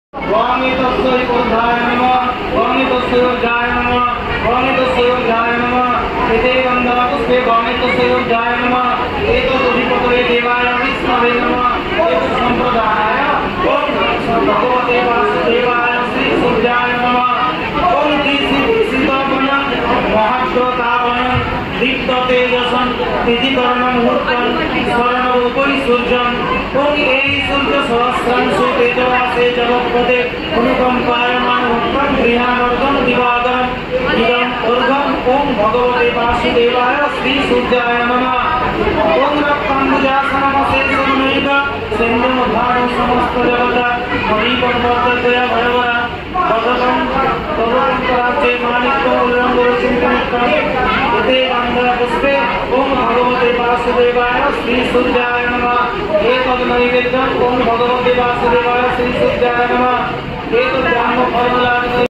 वामितस्य ऊर्ध्वाय नमः वामितस्य ऊर्ध्वाय नमः वामितस्य ऊर्ध्वाय नमः एते गन्धपुष्पे वामितस्य ऊर्ध्वाय नमः एतदधिपतये देवाय विष्णवे नमः एतत् सम्प्रदायाय ओम भगवते वासुदेवाय श्री सूर्याय नमः ओम सीतावन महाश्रोतावन दीप्त तेजसं तिथिकरण मुहूर्तं स्वर्णरूपै सूर्यं ओम एहि सूर्य सहस्रांशु तेजवासे जगत्पते अनुकंपायमान उत्तम गृहानर्गम दिवाकरम इदं अर्घम ओम भगवते वासुदेवाय श्री सूर्याय नमः ओम रक्तांबुजासनमशेषमनैक सेन्द्रमधानं समस्त जगता मणिपर्वतया भयवरा भगवं तवोन्तराचे माणिक्यमुल्लङ्घनचिन्तनिकम् एते गन्धपुष्पे ओम भगवते वासुदेवाय श्री सूर्याय नमः एतद् नैवेद्यम् ओम भगवते वासुदेवाय श्री सूर्याय नमः एतद् ब्रह्मफलदायक